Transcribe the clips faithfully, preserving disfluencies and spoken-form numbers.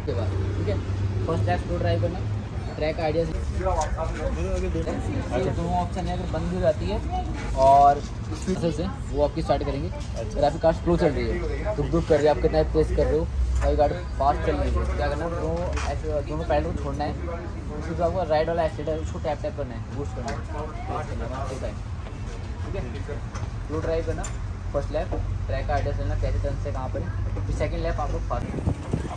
के बाद ठीक है। फर्स्ट ट्रैक स्लो ड्राइव करना, ट्रैक आइडिया से दोनों ऑप्शन है। अगर बंद हो जाती है और स्पीड से वो आपकी स्टार्ट करेंगे। अगर आपकी कार स्लो चल रही है तो दुख कर रही है, आप कितना तेज कर रहे हो और गाड़ी फास्ट चल रही है, क्या करना है, दोनों ऐसे दोनों पैडल को छोड़ना है। उसके बाद आपको राइड वाला एक्सीटर है उसको टैप टैप करना है, बूस्ट करना है, ठीक है। स्लो ड्राइव करना, फर्स्ट लैप ट्रैक का आइडिया चलना कैसे टर्न से कहाँ पर है, फिर सेकंड लैप आप लोग फास्ट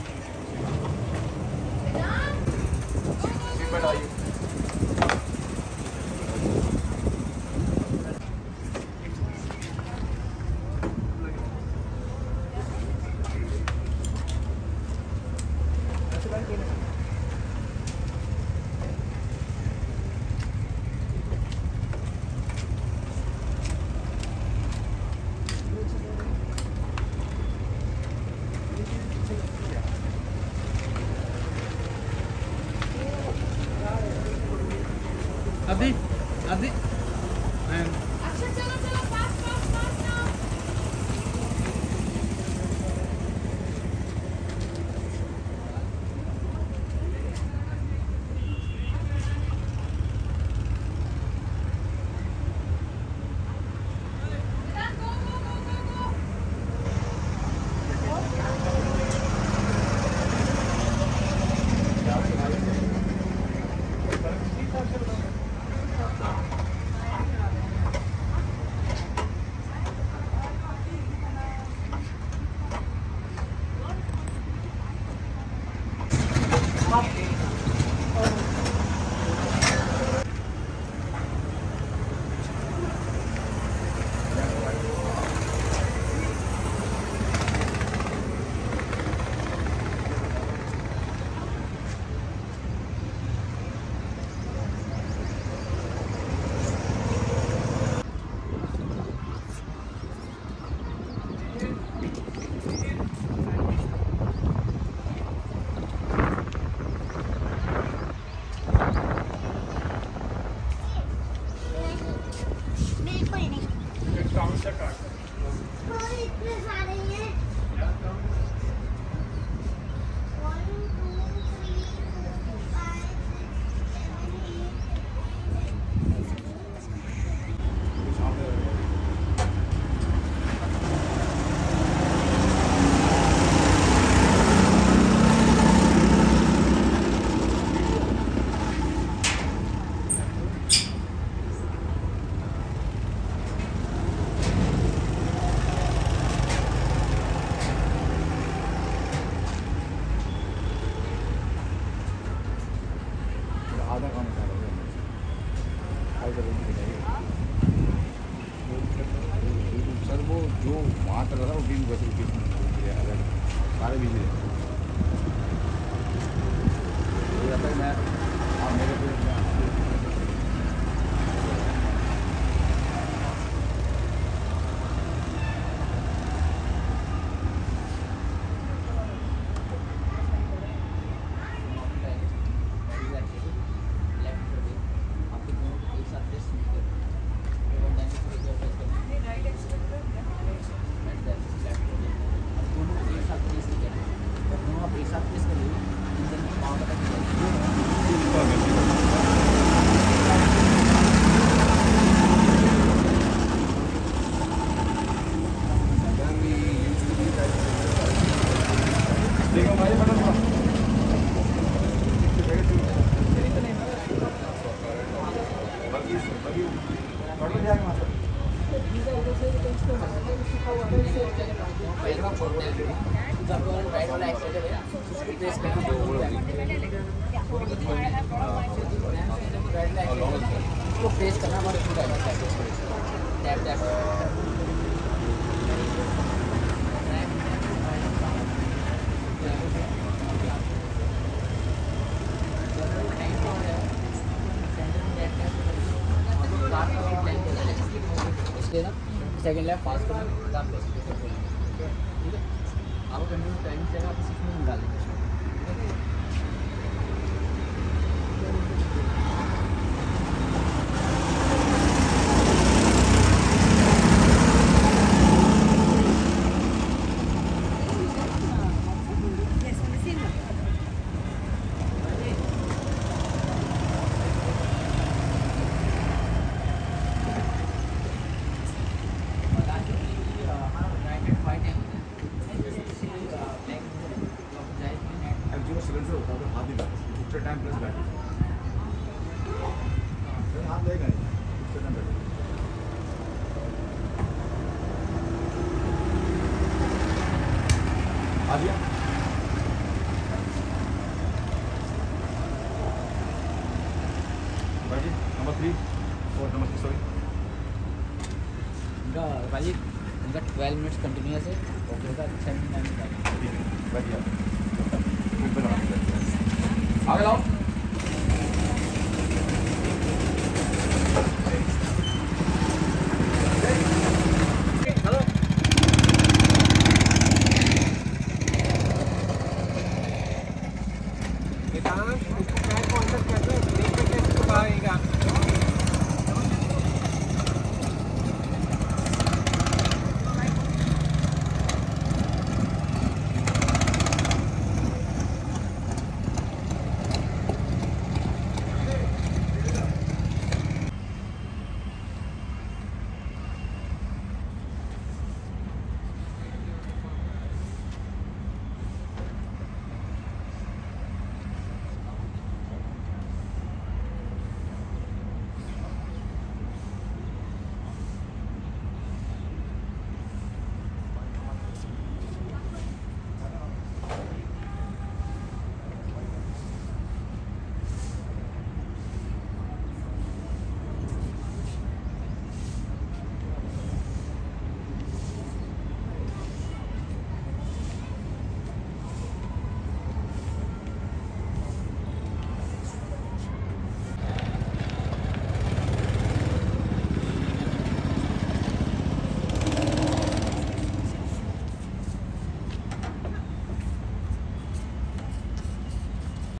अभी अभी अच्छा चलो चलो fast fast fast now. Go go go go go. इतने सारे हैं। One two three four five आधा काम कर रहे सर। वो जो वहाँ तक रहा वो बीस बस रुपये अलग सारे बिजली रहता है। मैं आप मेरे को उसको फेस करना हमारे पूरा tap tap second lap pass करना ठीक है। आपको कंटिन्यू टाइम से आप सिक्स मिनट निकाल देंगे। टाइम प्लस बैठ हाथ लेगा आ गया भाई नंबर थ्री और नंबर थ्री सॉरी इनका भाई इनका ट्वेल्व मिनट्स कंटिन्यूस है ओके होगा सेवेंटी नाइन मिनट ठीक है बैठिए आगे लाओ इसको क्या कॉन्सेप्ट करते हैं, देख के इसको आएगा।